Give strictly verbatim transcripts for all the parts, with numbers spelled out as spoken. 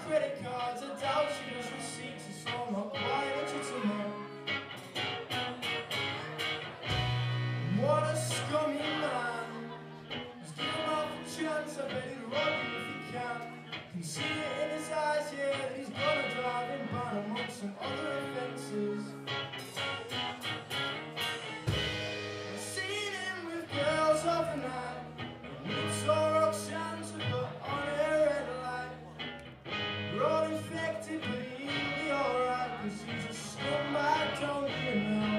credit cards, I doubt she does receipts, it's all not quite legitimate. What a scummy man, just give him half a chance, I bet he'd rob you if he can. Can see it in his eyes, yeah, that he's gonna drive him ban amongst some other offences. I've seen him with girls overnight, it's all Roxanne to put on her red light. We're all infected, but he'll be alright, cause he's a scumbag, don't you know?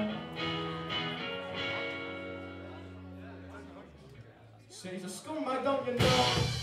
Say he's a scumbag, don't you know?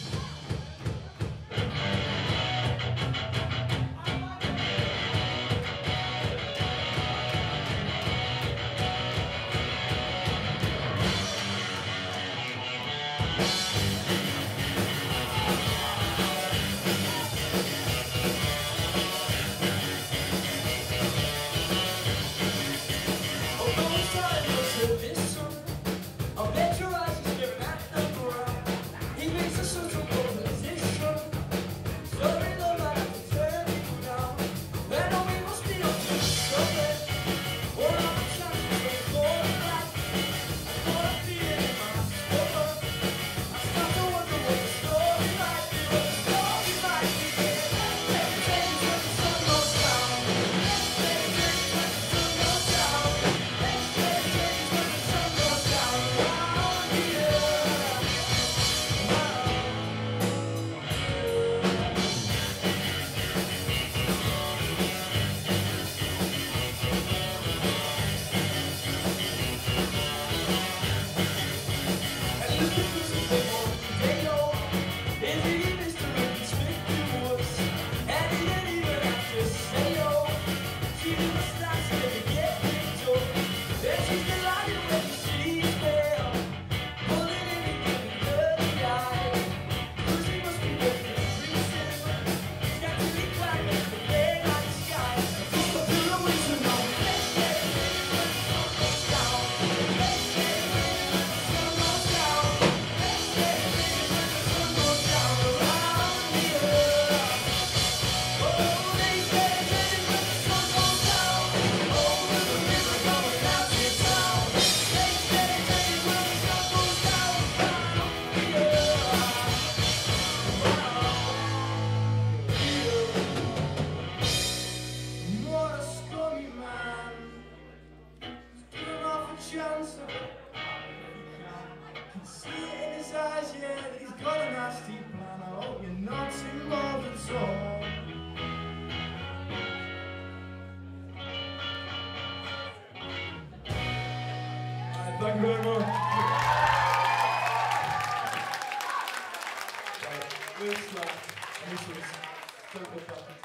Can see it in his eyes, yeah, that he's got a nasty plan. I hope you're not involved at all. Alright, thank you very much. Right, we're Slak, and this is Circle Park.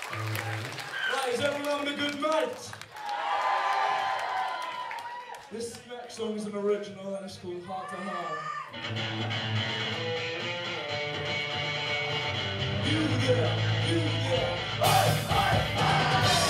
Right, is everyone having a good night? This next song is an original and it's called Heart to Heart. You there, you there, hey, hey, hey!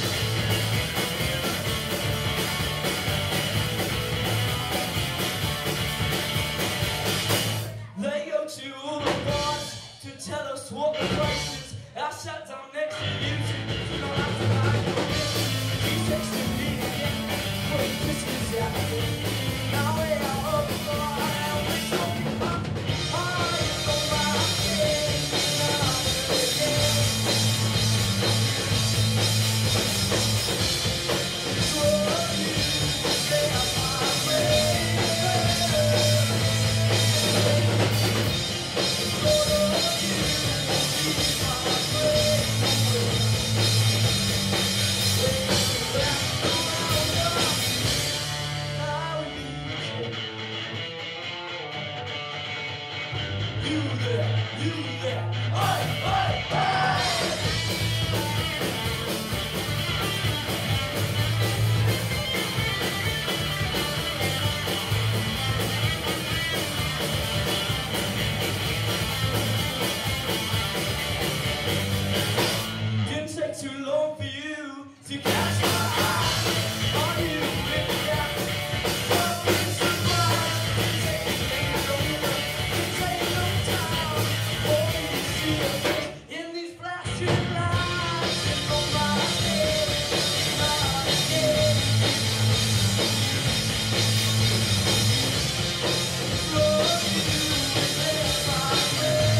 They go to all the bars to tell us what the price is. I sat down next to you, so don't have to buy your business. You texted me again, for Christmas afternoon. Now we are up the bar and we're talking about how you go my head now and again. So you stay on my way. You there, you there, hey, hey, hey! Didn't take too long for you to catch my eye. Are you with that? Something surprised. Take things over, take no time. Oh, you see your face in these flashing lights. It's on my head, not again. So you let my way.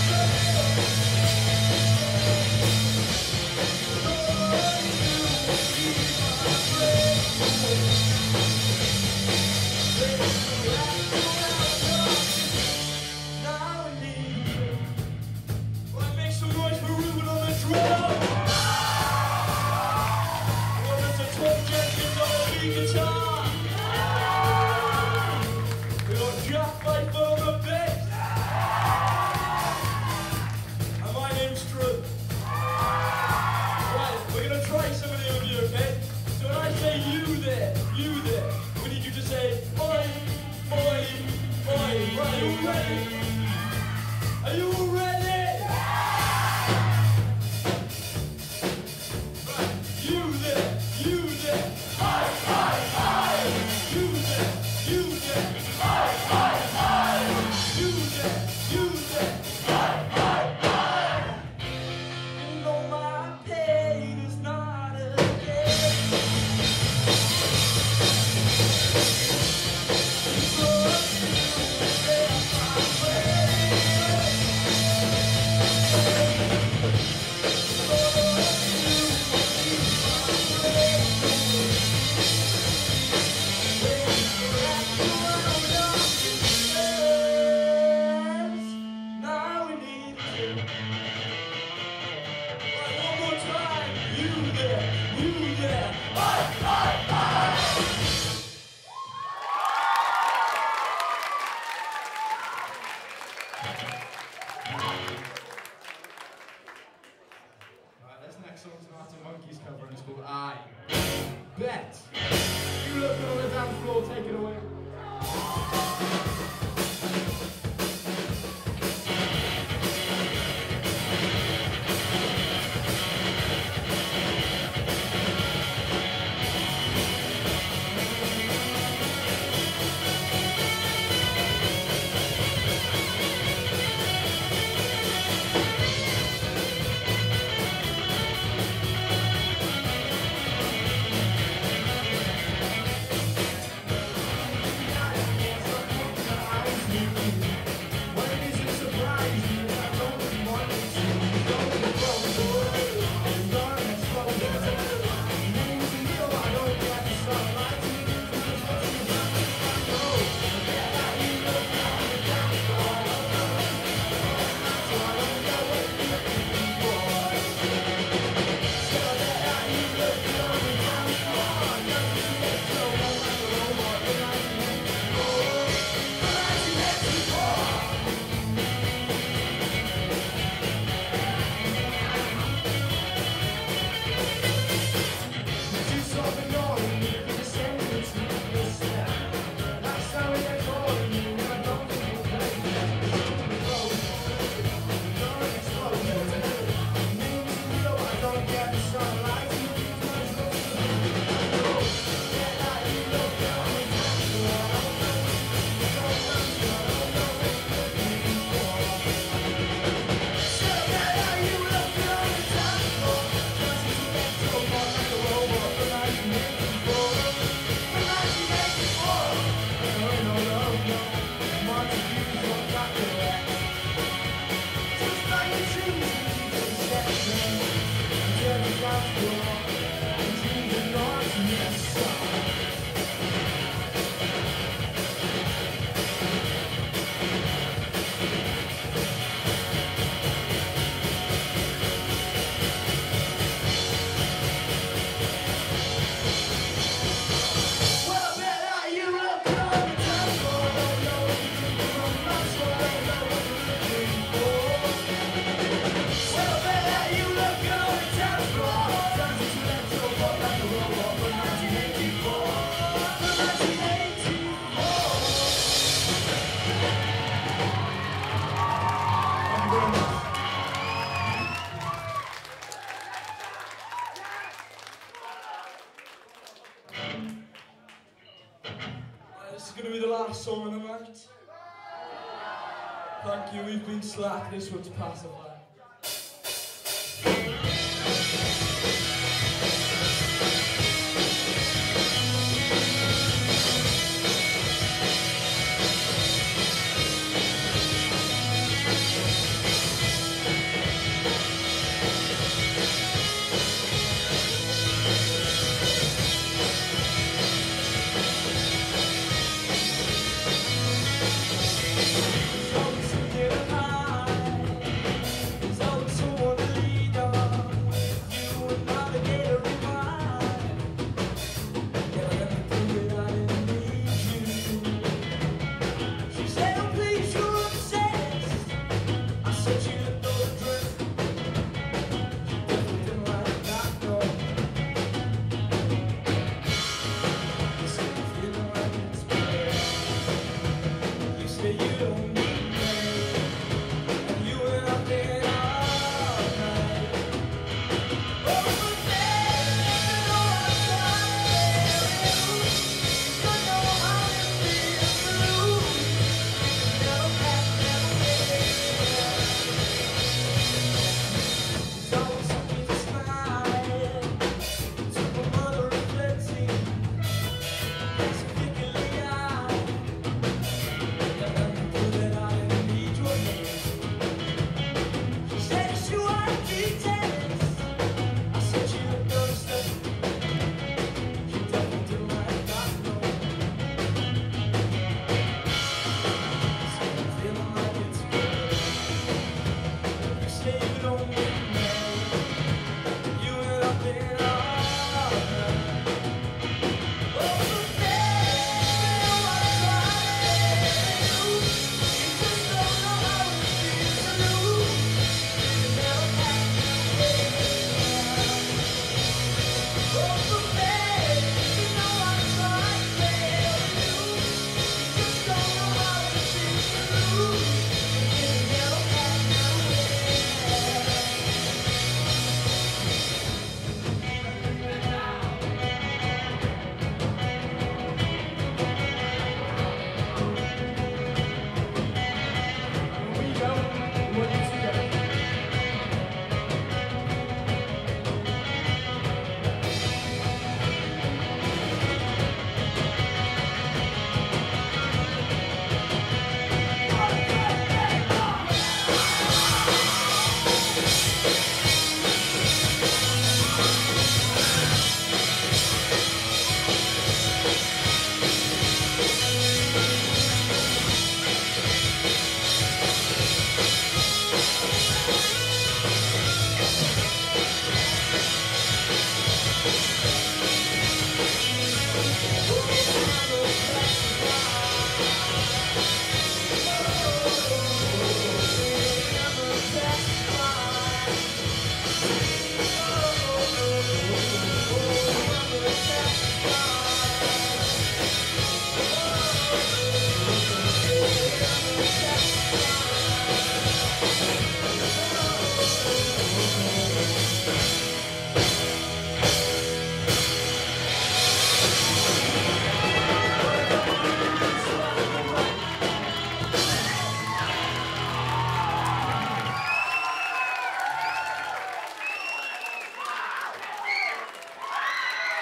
Are you all ready? Right, you there, you there, hi, hi, hi. You there, you there, hi, hi, hi. You there, you there, hi, hi, hi. You know my pain is not a game. So I bet. You look on the dance floor, take it away. This is going to be the last song of the night. Thank you, we've been Slak, this one's Pacify.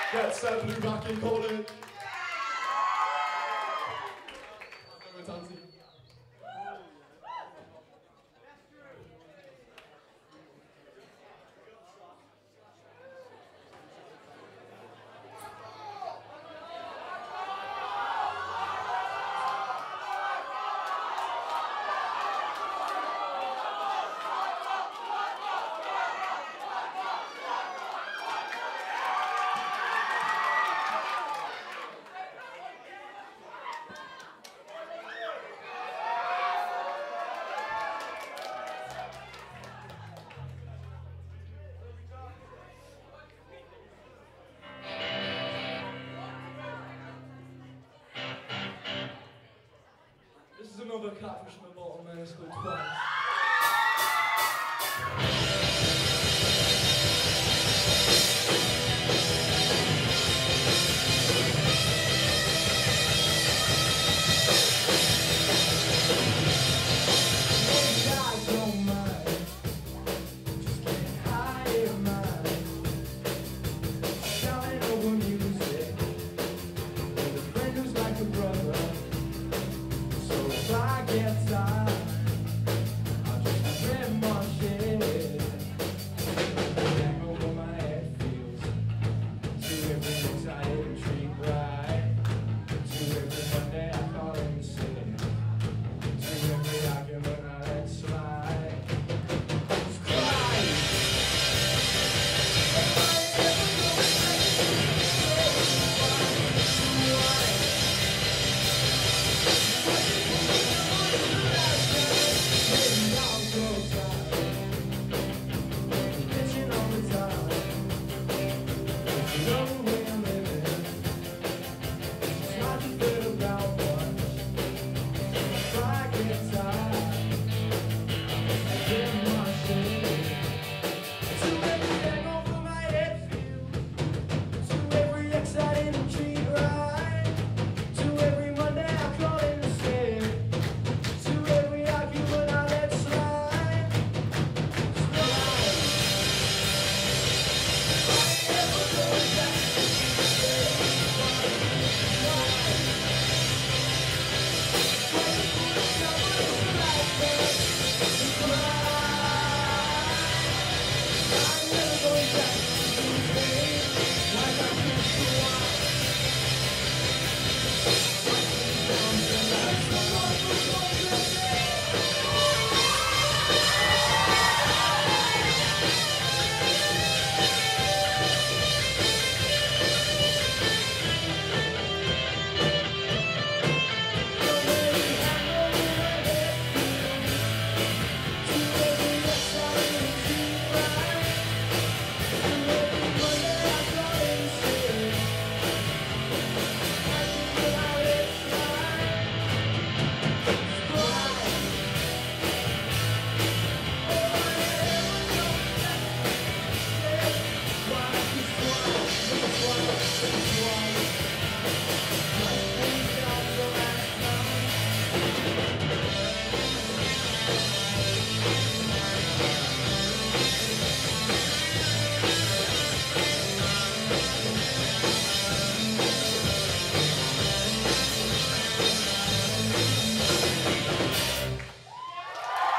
Get Seb Blue back in, call it. This is another catfish in the bottle, man. It's called Twice.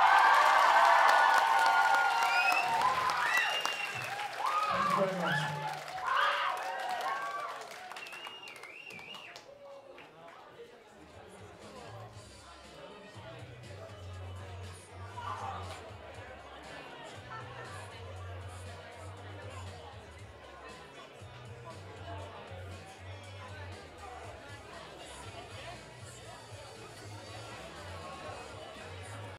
Very much.